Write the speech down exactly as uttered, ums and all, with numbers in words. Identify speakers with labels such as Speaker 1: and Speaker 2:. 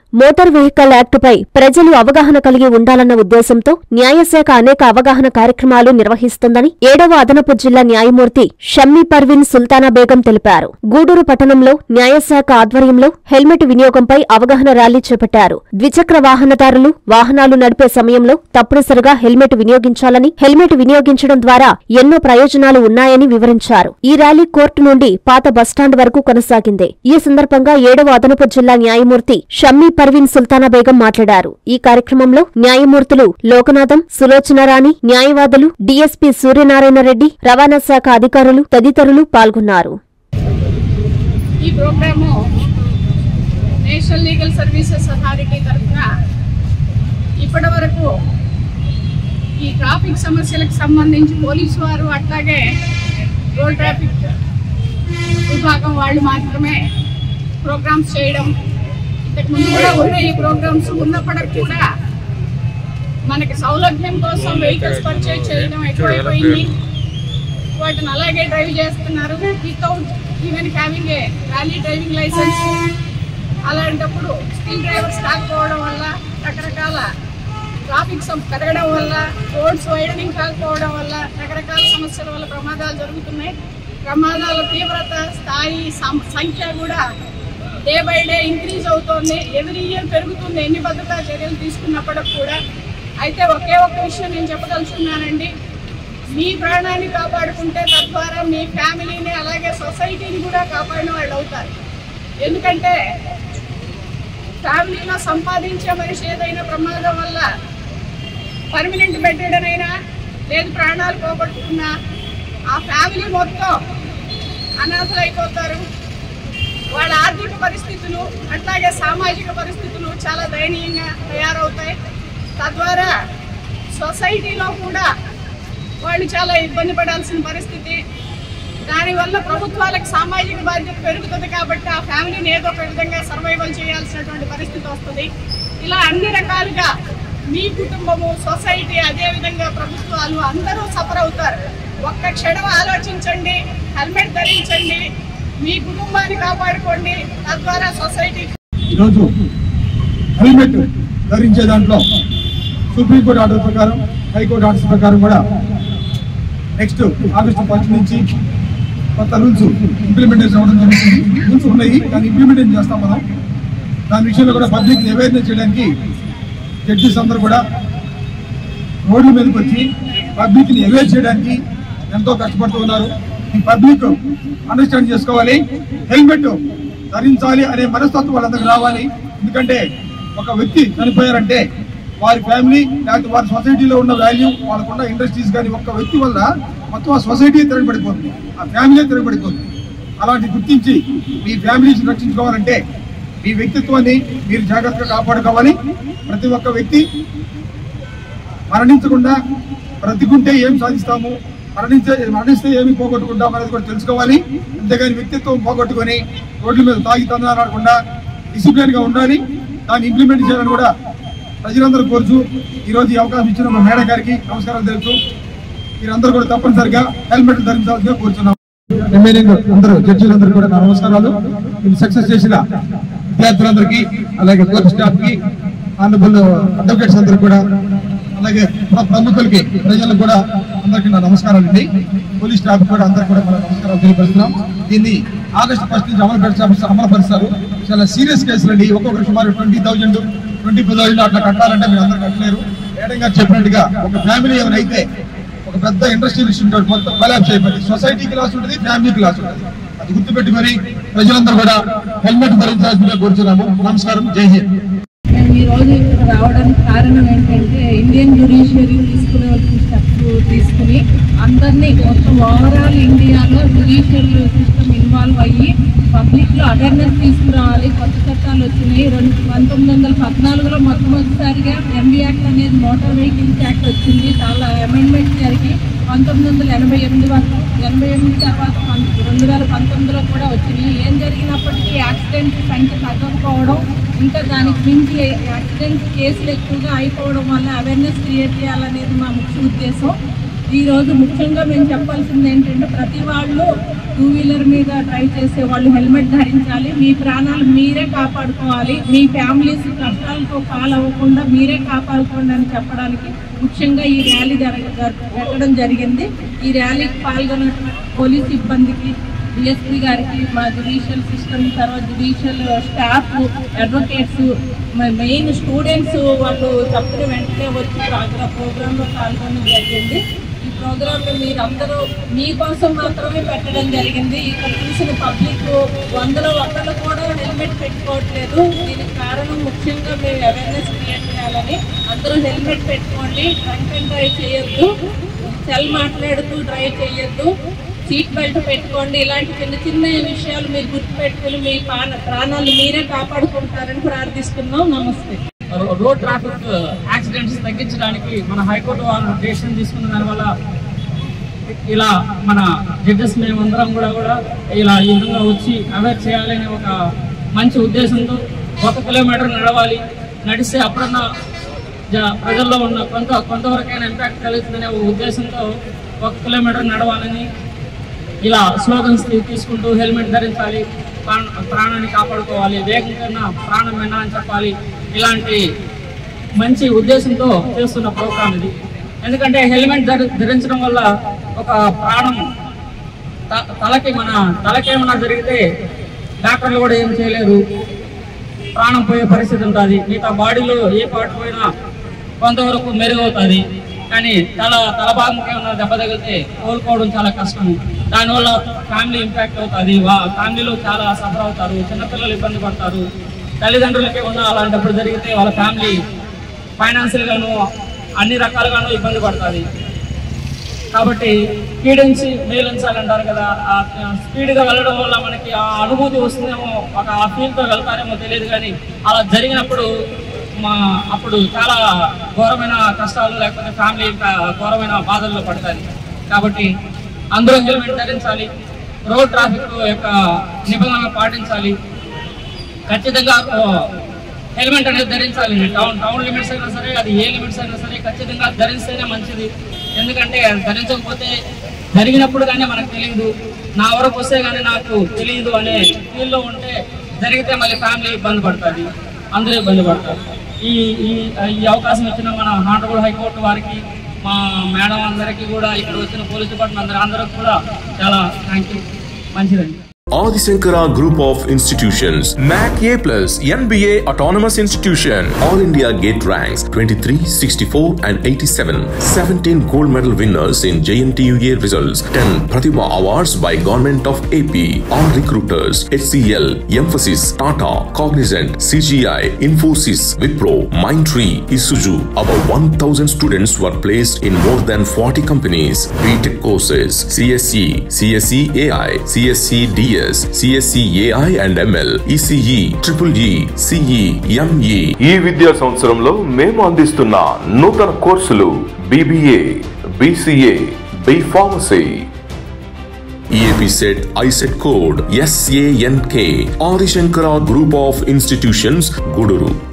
Speaker 1: Motor vehicle యాక్టుపై ప్రజలు అవగాహన కలిగి ఉండాలన్న ఉద్దేశంతో న్యాయశాఖ అనేక అవగాహన కార్యక్రమాలు నిర్వహిస్తోందని ఏడవ అదనపు జిల్లా న్యాయమూర్తి షమ్మీ పర్వీన్ సుల్తానా బేగం తెలిపారు. గూడూరు పట్టణంలో న్యాయశాఖ ఆధ్వర్యంలో హెల్మెట్ వినియోగంపై అవగాహన ర్యాలీ చేపట్టారు. ద్విచక్ర వాహనదారులు వాహనాలు నడిపే సమయంలో తప్పనిసరిగా హెల్మెట్ వినియోగించాలని, హెల్మెట్ వినియోగించడం ద్వారా ఎన్నో ప్రయోజనాలు ఉన్నాయని వివరించారు. ఈ ర్యాలీ కోర్టు నుండి పాత బస్టాండ్ వరకు కొనసాగింది. ఈ సందర్భంగా ఏడవ అదనపు జిల్లా న్యాయమూర్తి షమ్మీ పర్వీన్ సుల్తానా బేగం మాట్లాడారు. ఈ కార్యక్రమంలో న్యాయమూర్తులు లోకనాథం, సులోచనారాణి, న్యాయవాదులు డీఎస్పీ సూర్యనారాయణ రెడ్డి, రవాణా శాఖ అధికారులు తదితరులు పాల్గొన్నారు.
Speaker 2: ఈ programme National Legal Services Authority తరఫున ఇప్పటి వరకు ఈ ట్రాఫిక్ సమస్యలకు సంబంధించి పోలీసు వారు అట్లాగే రోడ్ ట్రాఫిక్ విభాగం వాళ్ళు మాత్రమే ప్రోగ్రామ్స్ చేయడం, ఇంతకు ముందు కూడా ఉన్న ఈ ప్రోగ్రామ్స్ ఉన్నప్పటికీ కూడా మనకి సౌలభ్యం కోసం వెహికల్స్ పర్చేజ్ చేయడం ఎక్కువైపోయింది. వాటిని అలాగే డ్రైవ్ చేస్తున్నారు without even having a valid driving licence. అలాంటప్పుడు స్కిల్ డ్రైవర్స్ కాకపోవడం వల్ల, రకరకాల ట్రాఫిక్ పెరగడం వల్ల, రోడ్స్ వైడనింగ్ కాకపోవడం వల్ల రకరకాల సమస్యల వల్ల ప్రమాదాలు జరుగుతున్నాయి. ప్రమాదాల తీవ్రత స్థాయి సంఖ్య కూడా డే బై డే ఇంక్రీజ్ అవుతోంది. ఎవ్రీ ఇయర్ పెరుగుతుంది ఎన్ని భద్రతా చర్యలు తీసుకున్నప్పటికి కూడా. అయితే ఒకే ఒక్క విషయం నేను చెప్పదలుచున్నానండి, మీ ప్రాణాన్ని కాపాడుకుంటే తద్వారా మీ ఫ్యామిలీని అలాగే సొసైటీని కూడా కాపాడిన వాళ్ళు అవుతారు. ఎందుకంటే ఫ్యామిలీలో సంపాదించే మనిషి ఏదైనా ప్రమాదం వల్ల పర్మనెంట్ బెడ్రిడన్ అయినా లేదు ప్రాణాలు పోగొట్టుకున్నా ఆ ఫ్యామిలీ మొత్తం అనాథలు అయిపోతారు. వాళ్ళ ఆర్థిక పరిస్థితులు అట్లాగే సామాజిక పరిస్థితులు చాలా దయనీయంగా తయారవుతాయి. తద్వారా సొసైటీలో కూడా వాళ్ళు చాలా ఇబ్బంది పడాల్సిన పరిస్థితి. దానివల్ల ప్రభుత్వాలకు సామాజిక బాధ్యత పెరుగుతుంది కాబట్టి ఆ ఫ్యామిలీని ఏదో ఒక విధంగా సర్వైవల్ చేయాల్సినటువంటి పరిస్థితి వస్తుంది. ఇలా అన్ని రకాలుగా మీ కుటుంబము, సొసైటీ, అదేవిధంగా ప్రభుత్వాలు అందరూ సఫర్ అవుతారు. ఒక్క క్షణం ఆలోచించండి, హెల్మెట్ ధరించండి, మీ కుటుంబాన్ని కాపాడుకోండి, తద్వారా సొసైటీ.
Speaker 3: ఈరోజు హెల్మెట్ ధరించే దాంట్లో సుప్రీంకోర్టు ఆర్డర్ ప్రకారం, హైకోర్టు ఆర్డర్స్ ప్రకారం కూడా నెక్స్ట్ ఆగస్టు ఫస్ట్ నుంచి కొత్త రూల్స్ ఇంప్లిమెంటేషన్ అవ్వడం జరుగుతుంది. రూల్స్ ఉన్నాయి కానీ ఇంప్లిమెంటేషన్ చేస్తాం మనం. దాని విషయంలో కూడా పబ్లిక్ని అవేర్నెస్ చేయడానికి జడ్జెస్ అందరూ కూడా రోడ్ల మీదకి వచ్చి పబ్లిక్ని అవేర్ చేయడానికి ఎంతో కష్టపడుతూ ఉన్నారు. ఈ పబ్లిక్ అండర్స్టాండ్ చేసుకోవాలి, హెల్మెట్ ధరించాలి అనే మనస్తత్వం వాళ్ళందరికీ రావాలి. ఎందుకంటే ఒక వ్యక్తి చనిపోయారంటే వారి ఫ్యామిలీ లేకపోతే వారి సొసైటీలో ఉన్న వాల్యూ, వాళ్ళకున్న ఇండస్ట్రీస్ కానీ ఒక్క వ్యక్తి వల్ల మొత్తం ఆ సొసైటీ తిరగబడిపోతుంది, ఆ ఫ్యామిలీ తిరగబడిపోతుంది. అలాంటి గుర్తించి మీ ఫ్యామిలీని రక్షించుకోవాలంటే మీ వ్యక్తిత్వాన్ని మీరు జాగ్రత్తగా కాపాడుకోవాలి. ప్రతి ఒక్క వ్యక్తి మరణించకుండా బ్రతికుంటే ఏం సాధిస్తాము, మరణించే మరణిస్తే ఏమి పోగొట్టుకుంటాం అనేది కూడా తెలుసుకోవాలి. అంతేగాని వ్యక్తిత్వం పోగొట్టుకొని రోడ్ల మీద తాగి తందనాడకుండా డిసిప్లిన్ గా ఉండాలి. దాన్ని ఇంప్లిమెంట్ చేయాలని కూడా ప్రజలందరూ కోరుచు ఈరోజు ఈ అవకాశం ఇచ్చిన మా మేడం గారికి నమస్కారాలు తెలుసు. మీరందరూ కూడా తప్పనిసరిగా హెల్మెట్ ధరించాల్సిందిగా కోరుచున్నాం. రిమైనింగ్ అందరూ జడ్జీలందరూ కూడా నా నమస్కారాలు. ఇది సక్సెస్ చేసిన విద్యార్థులందరికీ, అలాగే కోర్టు స్టాఫ్ కి, ఆనరబుల్ అడ్వకేట్స్ అందరూ కూడా, అలాగే ప్రముఖులకి, ప్రజలకు కూడా అందరికీ నా నమస్కారాలు అండి. పోలీస్ స్టాఫ్ కూడా అందరూ కూడా మన నమస్కారాలు తెలియపరుస్తున్నాం. దీన్ని ఆగస్టు ఫస్ట్ నుంచి అమలు పరిచ అమలుపరుస్తారు. చాలా సీరియస్ కేసులు అండి. ఒక్కొక్కరు సుమారు twenty thousand twenty five thousand అట్లా కట్టాలంటే మీరు అందరూ కట్టలేరు. మేడం గారు చెప్పినట్టుగా ఒక ఫ్యామిలీ ఏమైనా అయితే ఒక పెద్ద ఇండస్ట్రియలిస్ట్ ఉంటాడు, మొత్తం కొలాప్స్ అయిపోయింది. సొసైటీకి లాస్ ఉంటుంది, ఫ్యామిలీకి లాస్ ఉంటుంది. అది గుర్తుపెట్టి మరి ప్రజలందరూ కూడా హెల్మెట్ ధరించాల్సిందిగా కోరుతున్నాము. నమస్కారం, జై హింద్.
Speaker 4: మేము ఈరోజు ఇక్కడ రావడానికి కారణం ఏంటంటే ఇండియన్ జ్యుడిషియరీ తీసుకునే స్టెప్స్ తీసుకుని అందరినీ మొత్తం ఓవరాల్ ఇండియాలో జ్యుడిషియరీ సిస్టమ్ ఇన్వాల్వ్ అయ్యి పబ్లిక్లో అవేర్నెస్ తీసుకురావాలి. కొత్త చట్టాలు వచ్చినాయి. రెండు పంతొమ్మిది వందల పద్నాలుగులో మొట్టమొదటిసారిగా ఎంబీ యాక్ట్ అనేది మోటార్ వెహికల్స్ యాక్ట్ వచ్చింది. చాలా అమెండ్మెంట్ జరిగి పంతొమ్మిది వందల ఎనభై ఎనిమిది వరకు ఎనభై ఎనిమిది తర్వాత రెండు వేల పంతొమ్మిదిలో కూడా వచ్చినాయి. ఏం జరిగినప్పటికీ యాక్సిడెంట్ సంఖ్య తగ్గకపోవడం, ఇంకా దానికి మించి యాక్సిడెంట్ కేసులు ఎక్కువగా అయిపోవడం వల్ల అవేర్నెస్ క్రియేట్ చేయాలనేది మా ముఖ్య ఉద్దేశం. ఈరోజు ముఖ్యంగా మేము చెప్పాల్సింది ఏంటంటే ప్రతి వాళ్ళు టూ వీలర్ మీద డ్రైవ్ చేసే వాళ్ళు హెల్మెట్ ధరించాలి. మీ ప్రాణాలు మీరే కాపాడుకోవాలి. మీ ఫ్యామిలీస్ కష్టాలతో పాలవ్వకుండా మీరే కాపాడుకోండి అని చెప్పడానికి ముఖ్యంగా ఈ ర్యాలీ జరగ పెట్టడం జరిగింది. ఈ ర్యాలీకి పాల్గొన్న పోలీస్ సిబ్బందికి, డిఎస్పీ గారికి, మా జ్యుడిషియల్ సిస్టమ్, తర్వాత judicial staff, advocates, main students వాళ్ళు తప్పని వెంటనే వచ్చి ప్రోగ్రాంలో పాల్గొనడం జరిగింది. ఈ ప్రోగ్రాంలో మీరు అందరూ మీకోసం మాత్రమే పెట్టడం జరిగింది. ఇక్కడ చూసిన పబ్లిక్ వందలో ఒక్కళ్ళు కూడా హెల్మెట్ పెట్టుకోవట్లేదు. దీనికి కారణం ముఖ్యంగా మేము అవేర్నెస్ క్రియేట్ చేయాలని. అందరూ హెల్మెట్ పెట్టుకోండి, డ్రంక్ అండ్ డ్రైవ్ చేయొద్దు, సెల్ మాట్లాడుతూ డ్రైవ్ చేయొద్దు, సీట్ బెల్ట్ పెట్టుకోండి. ఇలాంటి చిన్న చిన్న విషయాలు మీరు గుర్తుపెట్టుకుని మీ ప్రాణాలు మీరే కాపాడుకుంటారని ప్రార్థిస్తున్నాం. నమస్తే.
Speaker 5: రోడ్ ట్రాఫిక్ యాక్సిడెంట్స్ తగ్గించడానికి మన హైకోర్టు వాళ్ళు డెసిషన్ తీసుకున్న దానివల్ల ఇలా మన జడ్జెస్ మేమందరం కూడా కూడా ఇలా ఈ విధంగా వచ్చి అవేర్ చేయాలనే ఒక మంచి ఉద్దేశంతో ఒక కిలోమీటర్ నడవాలి, నడిస్తే అప్పుడన్నా ప్రజల్లో ఉన్న కొంత కొంతవరకైనా ఇంపాక్ట్ కలుగుతుందనే ఉద్దేశంతో ఒక కిలోమీటర్ నడవాలని ఇలా స్లోగన్స్ తీసుకుంటూ హెల్మెట్ ధరించాలి, ప్రాణాన్ని కాపాడుకోవాలి, వేగం కన్నా ప్రాణం విన్నా అని చెప్పాలి. ఇలాంటి మంచి ఉద్దేశంతో చేస్తున్న ప్రోగ్రామ్ ఇది. ఎందుకంటే హెల్మెట్ ధరి ధరించడం వల్ల ఒక ప్రాణం తలకి మన తలకేమన్నా జరిగితే డాక్టర్లు కూడా ఏం చేయలేరు, ప్రాణం పోయే పరిస్థితి ఉంటుంది. మిగతా బాడీలో ఏ పార్ట్ పోయినా కొంతవరకు మెరుగవుతుంది. కానీ తల తల భాగంకి ఏమన్నా దెబ్బ తగిలితే కోలుకోవడం చాలా కష్టం. దానివల్ల ఫ్యామిలీ ఇంపాక్ట్ అవుతుంది. ఫ్యామిలీలో చాలా సఫర్ అవుతారు, చిన్నపిల్లలు ఇబ్బంది పడతారు. తల్లిదండ్రులకి ఉన్న అలాంటప్పుడు జరిగితే వాళ్ళ ఫ్యామిలీ ఫైనాన్షియల్గాను అన్ని రకాలుగాను ఇబ్బంది పడుతుంది. కాబట్టి స్పీడెన్స్ మేలంచాలంటారు కదా, స్పీడ్గా వెళ్ళడం వల్ల మనకి ఆ అనుభూతి వస్తుందేమో, ఒక ఆ ఫీల్తో వెళ్తారేమో తెలియదు. కానీ అలా జరిగినప్పుడు మా అప్పుడు చాలా ఘోరమైన కష్టాలు లేకపోతే ఫ్యామిలీ ఘోరమైన బాధల్లో పడతారు. కాబట్టి అందరూ హెల్మెట్ ధరించాలి, రోడ్ ట్రాఫిక్ యొక్క నిబంధనలు పాటించాలి. ఖచ్చితంగా హెల్మెట్ అనేది ధరించాలి. టౌన్ టౌన్ లిమిట్స్ అయినా సరే, అది ఏ లిమిట్స్ అయినా సరే ఖచ్చితంగా ధరిస్తేనే మంచిది. ఎందుకంటే అది ధరించకపోతే జరిగినప్పుడు కానీ మనకు తెలియదు, నా వరకు వస్తే కానీ నాకు తెలియదు అనే ఫీల్లో ఉంటే జరిగితే మళ్ళీ ఫ్యామిలీ ఇబ్బంది పడుతుంది, అందరూ ఇబ్బంది పడతారు. ఈ ఈ అవకాశం ఇచ్చిన మన హానరబుల్ హైకోర్టు వారికి, మా మేడం అందరికీ కూడా, ఇక్కడ వచ్చిన పోలీస్ డిపార్ట్మెంట్ అందరూ అందరికి కూడా చాలా థ్యాంక్ యూ. మంచిదండి.
Speaker 6: Adi Shankara Group of Institutions, M A C A plus, N B A Autonomous Institution, All India Gate ranks twenty-three, sixty-four and eighty-seven, seventeen gold medal winners in J N T U A results, ten Pratibha Awards by Government of A P, all recruiters, H C L, Emphasis, Tata, Cognizant, C G I, Infosys, Wipro, Mindtree, Isuzu. About one thousand students were placed in more than forty companies. B Tech courses, C S E, C S E A I, C S E D S, C S E A I and M L, E C E, Triple E, C E, M E. ఈ విద్యా సంవత్సరంలో మేము అందిస్తున్న నూతన కోర్సులు B B A, B C A, B Pharmacy. E A P set I set code S A N K. Adi Shankara Group of Institutions, Guduru.